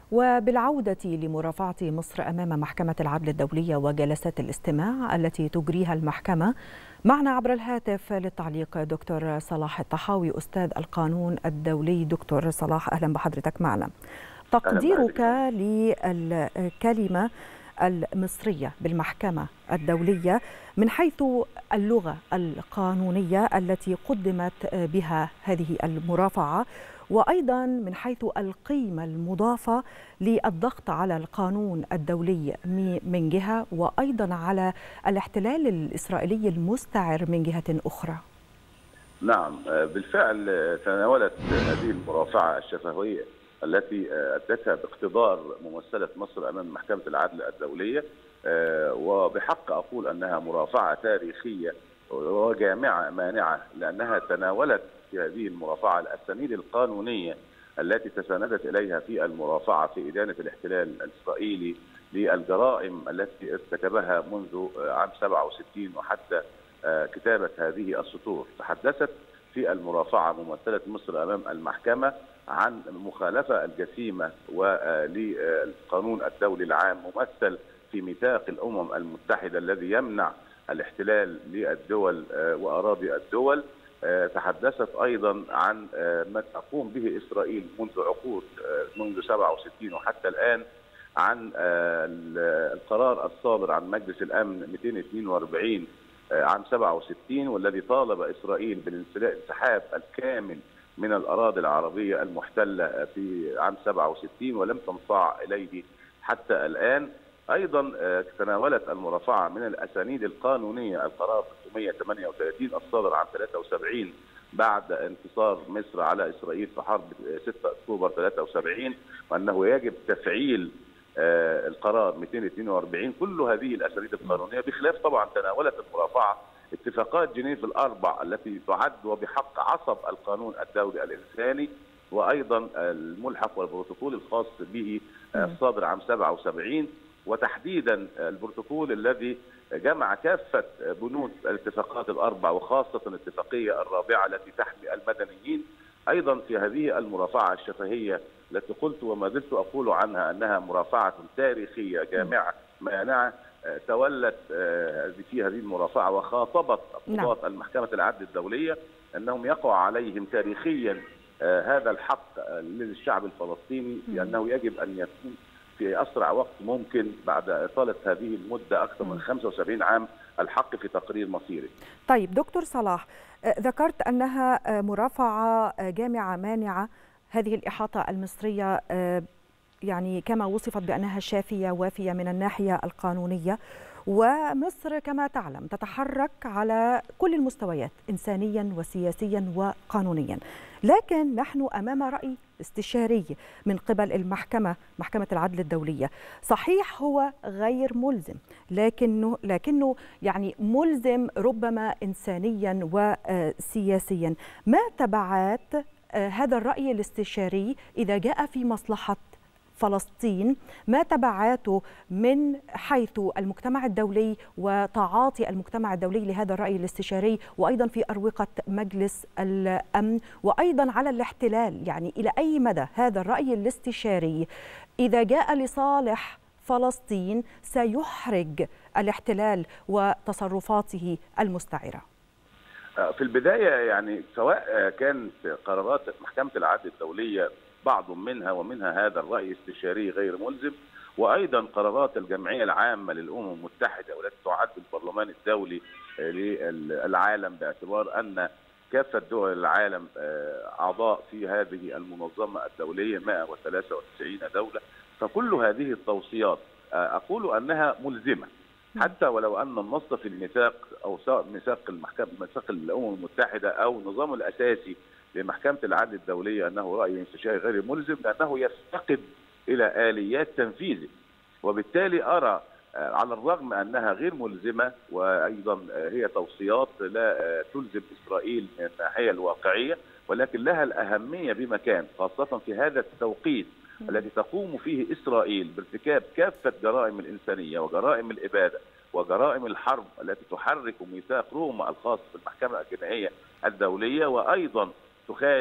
وبالعودة لمرافعة مصر أمام محكمة العدل الدولية وجلسات الاستماع التي تجريها المحكمة، معنا عبر الهاتف للتعليق دكتور صلاح الطحاوي أستاذ القانون الدولي. دكتور صلاح، أهلا بحضرتك معنا. تقديرك للكلمة المصرية بالمحكمة الدولية من حيث اللغة القانونية التي قدمت بها هذه المرافعة، وأيضا من حيث القيمة المضافة للضغط على القانون الدولي من جهة، وأيضا على الاحتلال الإسرائيلي المستعر من جهة أخرى؟ نعم، بالفعل تناولت هذه المرافعة الشفهية التي أدتها باقتدار ممثلة مصر أمام محكمة العدل الدولية، وبحق أقول أنها مرافعة تاريخية وجامعة مانعة، لأنها تناولت في هذه المرافعة الأسانيد القانونية التي تساندت إليها في المرافعة في إدانة الاحتلال الإسرائيلي للجرائم التي ارتكبها منذ عام 67 وحتى كتابة هذه السطور. تحدثت في المرافعة ممثلة مصر أمام المحكمة عن المخالفة الجسيمة وللقانون الدولي العام ممثل في ميثاق الأمم المتحدة الذي يمنع الاحتلال للدول وأراضي الدول. تحدثت أيضا عن ما تقوم به إسرائيل منذ عقود، منذ 67 وحتى الآن، عن القرار الصادر عن مجلس الأمن 242 عام 67 والذي طالب إسرائيل بالانسحاب الكامل من الأراضي العربية المحتلة في عام 67 ولم تنصاع إليه حتى الآن. أيضا تناولت المرافعة من الأسانيد القانونية القرار 338 الصادر عام 73 بعد انتصار مصر على إسرائيل في حرب 6 أكتوبر 73، وأنه يجب تفعيل القرار 242. كل هذه الأسانيد القانونية، بخلاف طبعا تناولت المرافعة اتفاقات جنيف الأربع التي تعد وبحق عصب القانون الدولي الإنساني، وأيضا الملحق والبروتوكول الخاص به الصادر عام 77، وتحديدا البروتوكول الذي جمع كافة بنود الاتفاقات الأربع وخاصة الاتفاقية الرابعة التي تحمي المدنيين. أيضا في هذه المرافعة الشفهية التي قلت وما زلت أقول عنها أنها مرافعة تاريخية جامعة مانعة، تولت في هذه المرافعة وخاطبت قضاة المحكمة العدل الدولية أنهم يقع عليهم تاريخيا هذا الحق للشعب الفلسطيني، لأنه يجب أن يكون في أسرع وقت ممكن بعد إطالة هذه المدة أكثر من 75 عام الحق في تقرير مصيري. طيب دكتور صلاح، ذكرت أنها مرافعة جامعة مانعة. هذه الإحاطة المصرية يعني كما وصفت بأنها شافية وافية من الناحية القانونية، ومصر كما تعلم تتحرك على كل المستويات إنسانيا وسياسيا وقانونيا، لكن نحن أمام رأي استشاري من قبل محكمة العدل الدولية. صحيح هو غير ملزم، لكنه يعني ملزم ربما إنسانيا وسياسيا. ما تبعات هذا الرأي الاستشاري إذا جاء في مصلحة فلسطين؟ ما تبعاته من حيث المجتمع الدولي وتعاطي المجتمع الدولي لهذا الرأي الاستشاري، وأيضا في أروقة مجلس الأمن، وأيضا على الاحتلال؟ يعني إلى أي مدى هذا الرأي الاستشاري إذا جاء لصالح فلسطين سيحرج الاحتلال وتصرفاته المستعرة؟ في البداية يعني سواء كانت قرارات محكمة العدل الدولية بعض ومنها هذا الرأي الاستشاري غير ملزم، وأيضا قرارات الجمعية العامة للأمم المتحدة والتي تعد البرلمان الدولي للعالم، باعتبار أن كافة دول العالم أعضاء في هذه المنظمة الدولية 193 دولة. فكل هذه التوصيات أقول أنها ملزمة، حتى ولو أن النص في الميثاق أو سواء ميثاق الأمم المتحدة أو النظام الأساسي لمحكمة العدل الدولية أنه رأي استشاري غير ملزم، لأنه يفتقد إلى آليات تنفيذه. وبالتالي أرى على الرغم أنها غير ملزمة وأيضا هي توصيات لا تلزم إسرائيل من الناحية الواقعية، ولكن لها الأهمية بمكان، خاصة في هذا التوقيت الذي تقوم فيه إسرائيل بارتكاب كافة جرائم الإنسانية وجرائم الإبادة وجرائم الحرب التي تحرك ميثاق روما الخاص بالمحكمة الجنائية الدولية، وأيضا تخالف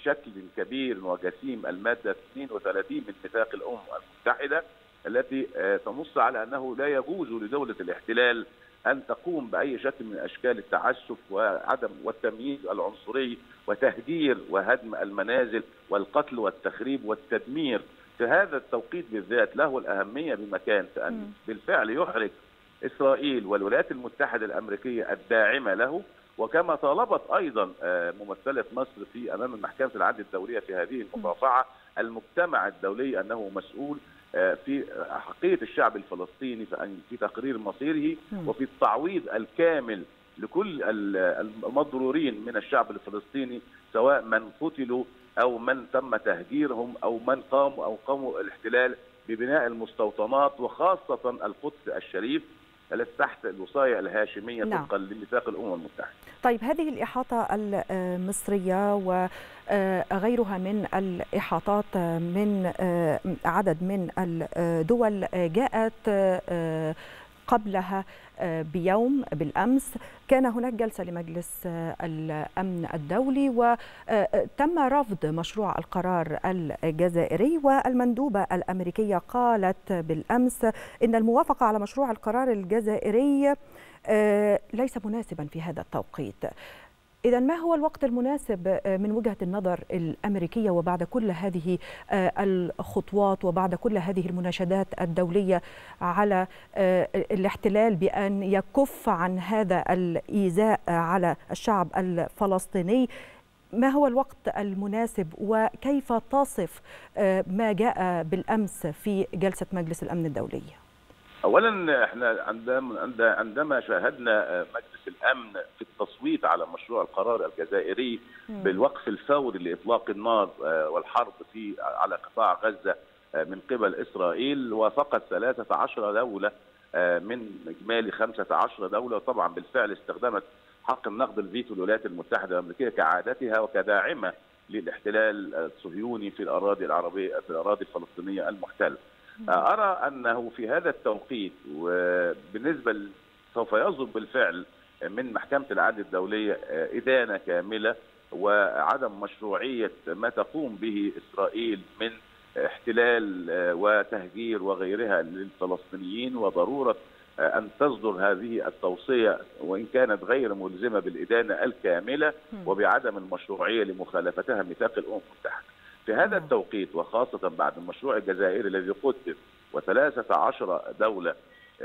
بشكل كبير وجسيم المادة 32 من ميثاق الأمم المتحدة التي تنص على أنه لا يجوز لدولة الاحتلال أن تقوم بأي شكل من أشكال التعسف وعدم والتمييز العنصري وتهجير وهدم المنازل والقتل والتخريب والتدمير. في هذا التوقيت بالذات له الأهمية بمكان، فأن بالفعل يحرج إسرائيل والولايات المتحدة الأمريكية الداعمة له، وكما طالبت أيضا ممثلة مصر في أمام محكمة العدل الدولية في هذه المرافعة المجتمع الدولي أنه مسؤول في حقية الشعب الفلسطيني في تقرير مصيره وفي التعويض الكامل لكل المضرورين من الشعب الفلسطيني، سواء من قتلوا أو من تم تهجيرهم أو من قاموا الاحتلال ببناء المستوطنات، وخاصة القدس الشريف التي تحت الوصاية الهاشمية طبقا لميثاق الأمم المتحدة. طيب، هذه الإحاطة المصرية وغيرها من الإحاطات من عدد من الدول جاءت قبلها بيوم بالأمس. كان هناك جلسة لمجلس الأمن الدولي وتم رفض مشروع القرار الجزائري، والمندوبة الأمريكية قالت بالأمس إن الموافقة على مشروع القرار الجزائري ليس مناسبا في هذا التوقيت. إذا ما هو الوقت المناسب من وجهة النظر الأمريكية وبعد كل هذه الخطوات وبعد كل هذه المناشدات الدولية على الاحتلال بأن يكف عن هذا الإيذاء على الشعب الفلسطيني؟ ما هو الوقت المناسب وكيف تصف ما جاء بالأمس في جلسة مجلس الأمن الدولي؟ اولا احنا عندما شاهدنا مجلس الامن في التصويت على مشروع القرار الجزائري بالوقف الفوري لاطلاق النار والحرب على قطاع غزه من قبل اسرائيل، وافقت 13 دوله من اجمالي 15 دوله، وطبعا بالفعل استخدمت حق النقد الفيتو الولايات المتحده الامريكيه كعادتها وكداعمه للاحتلال الصهيوني في الاراضي العربيه في الاراضي الفلسطينيه المحتله. أرى أنه في هذا التوقيت وبالنسبة سوف يصدر بالفعل من محكمة العدل الدولية إدانة كاملة وعدم مشروعية ما تقوم به إسرائيل من احتلال وتهجير وغيرها للفلسطينيين، وضرورة أن تصدر هذه التوصية وإن كانت غير ملزمة بالإدانة الكاملة وبعدم المشروعية لمخالفتها ميثاق الأمم المتحدة. في هذا التوقيت وخاصة بعد المشروع الجزائري الذي قدم و13 دولة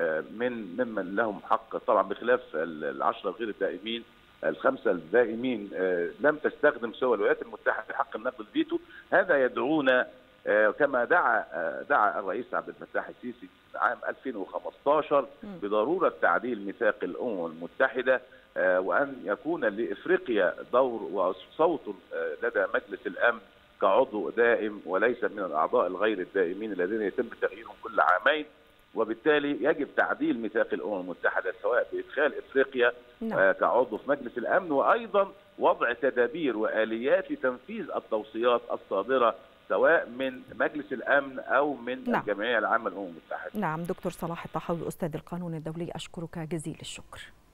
ممن لهم حق، طبعا بخلاف العشرة غير الدائمين، الخمسة الدائمين لم تستخدم سوى الولايات المتحدة حق النقد الفيتو. هذا يدعونا كما دعا الرئيس عبد الفتاح السيسي عام 2015 بضرورة تعديل ميثاق الأمم المتحدة، وأن يكون لإفريقيا دور وصوت لدى مجلس الأمن كعضو دائم وليس من الأعضاء الغير الدائمين الذين يتم تغييرهم كل عامين، وبالتالي يجب تعديل ميثاق الأمم المتحدة سواء بإدخال إفريقيا كعضو في مجلس الأمن، وأيضا وضع تدابير وآليات لتنفيذ التوصيات الصادرة سواء من مجلس الأمن أو من الجمعية العامة للأمم المتحدة. نعم، دكتور صلاح الطحاوي أستاذ القانون الدولي، أشكرك جزيل الشكر.